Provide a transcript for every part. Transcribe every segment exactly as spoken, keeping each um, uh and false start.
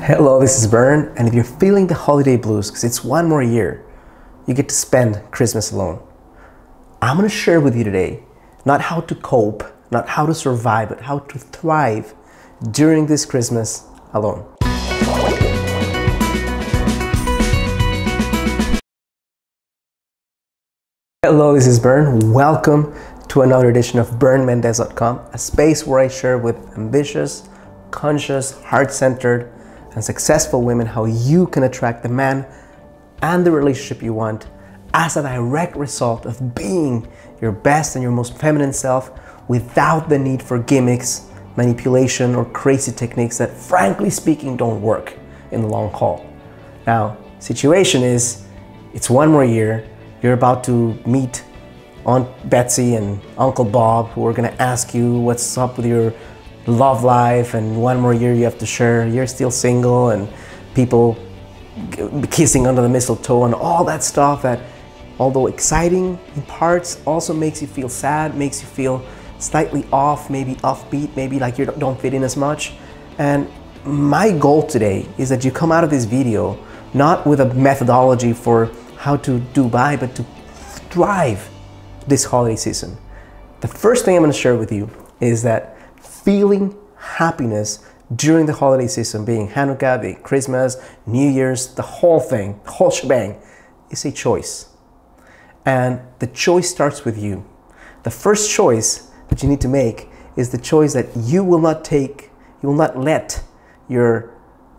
Hello, this is Bern, and if you're feeling the holiday blues because it's one more year, you get to spend Christmas alone. I'm going to share with you today not how to cope, not how to survive, but how to thrive during this Christmas alone. Hello, this is Bern. Welcome to another edition of Bern Mendez dot com, a space where I share with ambitious, conscious, heart-centered, and successful women how you can attract the man and the relationship you want as a direct result of being your best and your most feminine self without the need for gimmicks, manipulation, or crazy techniques that, frankly speaking, don't work in the long haul. Now, situation is, it's one more year. You're about to meet Aunt Betsy and Uncle Bob, who are gonna ask you what's up with your love life, and one more year you have to share you're still single, and people kissing under the mistletoe and all that stuff that, although exciting in parts, also makes you feel sad, makes you feel slightly off, maybe offbeat, maybe like you don't fit in as much. And my goal today is that you come out of this video not with a methodology for how to do by, but to thrive this holiday season. The first thing I'm going to share with you is that feeling happiness during the holiday season, being Hanukkah, being Christmas, New Year's, the whole thing, the whole shebang, is a choice. And the choice starts with you. The first choice that you need to make is the choice that you will not take, you will not let your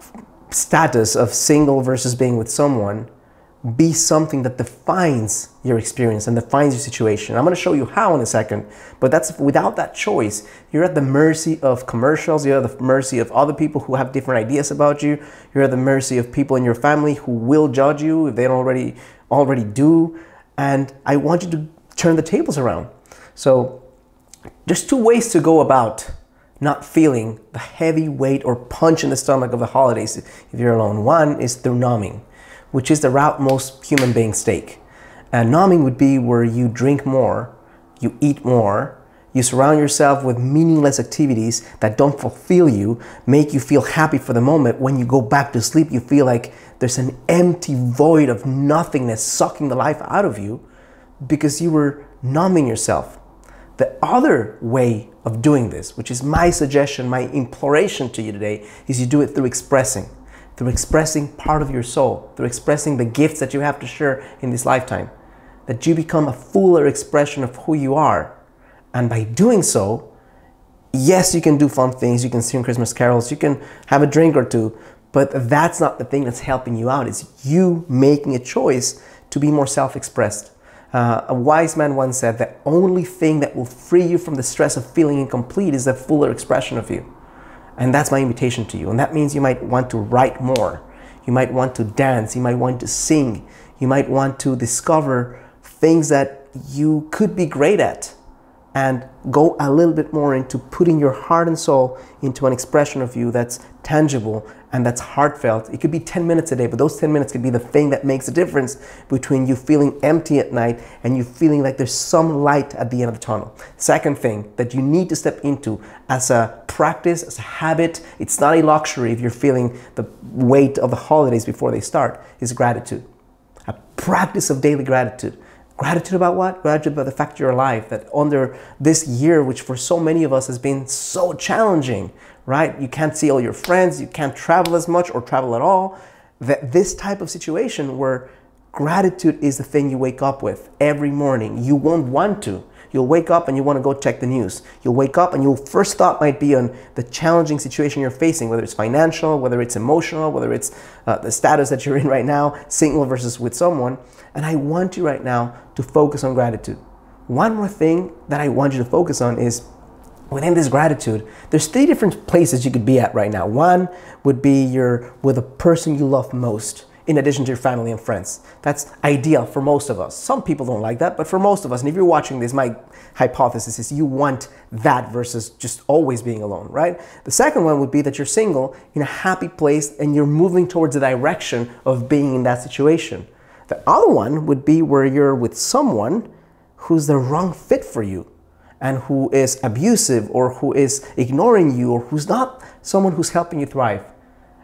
status of single versus being with someone be something that defines your experience and defines your situation. I'm going to show you how in a second, but that's without that choice, you're at the mercy of commercials, you're at the mercy of other people who have different ideas about you, you're at the mercy of people in your family who will judge you if they don't already, already do, and I want you to turn the tables around. So there's two ways to go about not feeling the heavy weight or punch in the stomach of the holidays if you're alone. One is through numbing, which is the route most human beings take. And numbing would be where you drink more, you eat more, you surround yourself with meaningless activities that don't fulfill you, make you feel happy for the moment. When you go back to sleep, you feel like there's an empty void of nothingness sucking the life out of you because you were numbing yourself. The other way of doing this, which is my suggestion, my imploration to you today, is you do it through expressing. Through expressing part of your soul, through expressing the gifts that you have to share in this lifetime, that you become a fuller expression of who you are. And by doing so, yes, you can do fun things, you can sing Christmas carols, you can have a drink or two, but that's not the thing that's helping you out. It's you making a choice to be more self-expressed. Uh, a wise man once said, the only thing that will free you from the stress of feeling incomplete is a fuller expression of you. And that's my invitation to you. And that means you might want to write more. You might want to dance. You might want to sing. You might want to discover things that you could be great at and go a little bit more into putting your heart and soul into an expression of you that's tangible and that's heartfelt. It could be ten minutes a day, but those ten minutes could be the thing that makes a difference between you feeling empty at night and you feeling like there's some light at the end of the tunnel. Second thing that you need to step into as a practice, as a habit, it's not a luxury if you're feeling the weight of the holidays before they start, is gratitude. A practice of daily gratitude. Gratitude about what? Gratitude about the fact you're alive, that under this year, which for so many of us has been so challenging, right? You can't see all your friends, you can't travel as much or travel at all. That this type of situation where gratitude is the thing you wake up with every morning. You won't want to. You'll wake up and you want to go check the news. You'll wake up and your first thought might be on the challenging situation you're facing, whether it's financial, whether it's emotional, whether it's uh, the status that you're in right now, single versus with someone. And I want you right now to focus on gratitude. One more thing that I want you to focus on is within this gratitude, there's three different places you could be at right now. One would be you're with the person you love most, in addition to your family and friends. That's ideal for most of us. Some people don't like that, but for most of us, and if you're watching this, my hypothesis is you want that versus just always being alone, right? The second one would be that you're single, in a happy place, and you're moving towards the direction of being in that situation. The other one would be where you're with someone who's the wrong fit for you and who is abusive or who is ignoring you or who's not someone who's helping you thrive.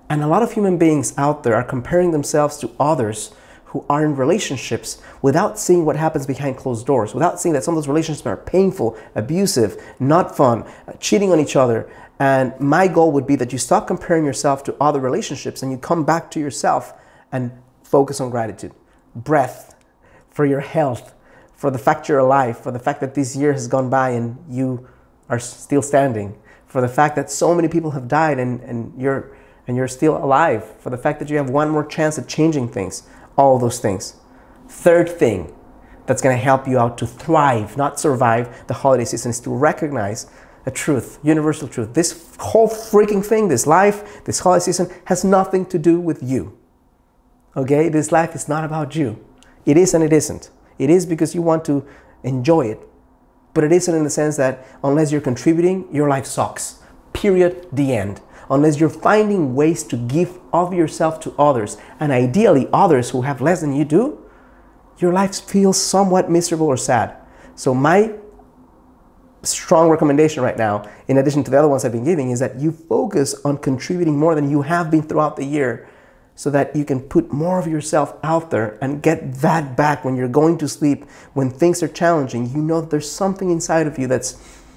And a lot of human beings out there are comparing themselves to others who are in relationships without seeing what happens behind closed doors, without seeing that some of those relationships are painful, abusive, not fun, uh, cheating on each other. And my goal would be that you stop comparing yourself to other relationships and you come back to yourself and focus on gratitude. Breath, for your health, for the fact you're alive, for the fact that this year has gone by and you are still standing, for the fact that so many people have died and, and, you're, and you're still alive, for the fact that you have one more chance at changing things, all of those things. Third thing that's gonna help you out to thrive, not survive the holiday season, is to recognize a truth, universal truth. This whole freaking thing, this life, this holiday season has nothing to do with you. Okay, this life is not about you. It is and it isn't. It is because you want to enjoy it, but it isn't in the sense that unless you're contributing, your life sucks. Period, the end. Unless you're finding ways to give of yourself to others, and ideally others who have less than you do, your life feels somewhat miserable or sad. So my strong recommendation right now, in addition to the other ones I've been giving, is that you focus on contributing more than you have been throughout the year, so that you can put more of yourself out there and get that back when you're going to sleep, when things are challenging. You know that there's something inside of you that's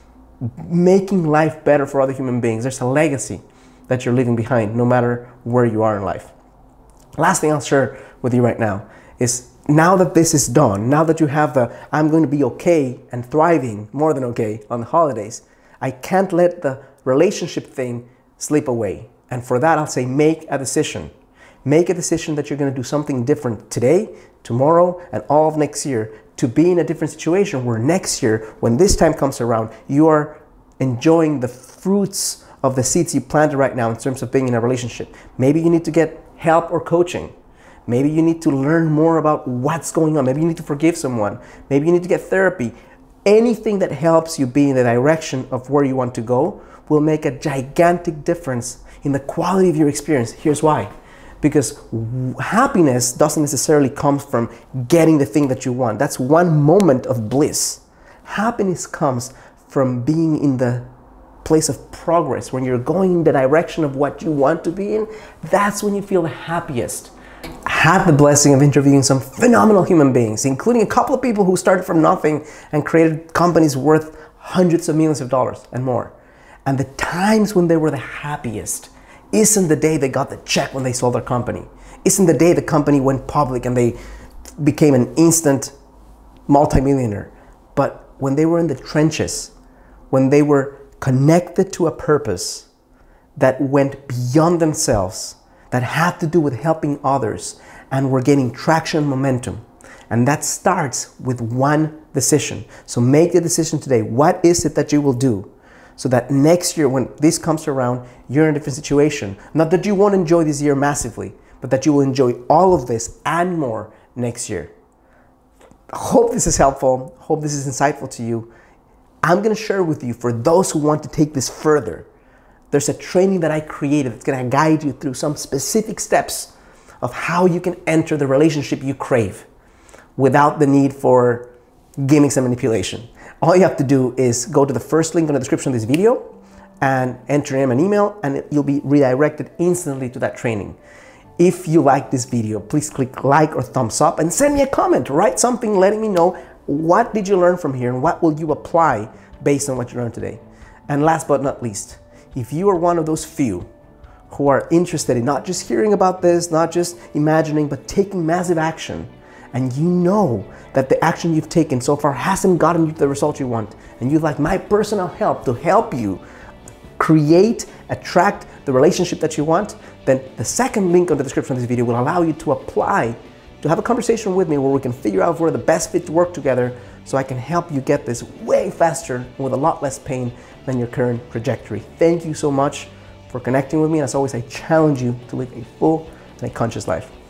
making life better for other human beings. There's a legacy that you're leaving behind, no matter where you are in life. Last thing I'll share with you right now is, now that this is done, now that you have the I'm going to be okay and thriving, more than okay, on the holidays, I can't let the relationship thing slip away. And for that, I'll say make a decision. Make a decision that you're going to do something different today, tomorrow, and all of next year, to be in a different situation where next year, when this time comes around, you are enjoying the fruits of the seeds you planted right now in terms of being in a relationship. Maybe you need to get help or coaching. Maybe you need to learn more about what's going on. Maybe you need to forgive someone. Maybe you need to get therapy. Anything that helps you be in the direction of where you want to go will make a gigantic difference in the quality of your experience. Here's why. Because happiness doesn't necessarily come from getting the thing that you want. That's one moment of bliss. Happiness comes from being in the place of progress. When you're going in the direction of what you want to be in, that's when you feel the happiest. I had the blessing of interviewing some phenomenal human beings, including a couple of people who started from nothing and created companies worth hundreds of millions of dollars and more. And the times when they were the happiest isn't the day they got the check when they sold their company. Isn't the day the company went public and they became an instant multimillionaire. But when they were in the trenches, when they were connected to a purpose that went beyond themselves, that had to do with helping others, and were gaining traction and momentum. And that starts with one decision. So make the decision today. What is it that you will do so that next year, when this comes around, you're in a different situation? Not that you won't enjoy this year massively, but that you will enjoy all of this and more next year. Hope this is helpful. Hope this is insightful to you. I'm going to share with you, for those who want to take this further, there's a training that I created that's going to guide you through some specific steps of how you can enter the relationship you crave without the need for gimmicks and manipulation. All you have to do is go to the first link in the description of this video and enter in an email, and you'll be redirected instantly to that training. If you like this video, please click like or thumbs up and send me a comment. Write something letting me know what did you learn from here and what will you apply based on what you learned today. And last but not least, if you are one of those few who are interested in not just hearing about this, not just imagining, but taking massive action, and you know that the action you've taken so far hasn't gotten you the result you want, and you'd like my personal help to help you create, attract the relationship that you want, then the second link on the description of this video will allow you to apply, to have a conversation with me where we can figure out if we're the best fit to work together, so I can help you get this way faster and with a lot less pain than your current trajectory. Thank you so much for connecting with me. And as always, I challenge you to live a full and a conscious life.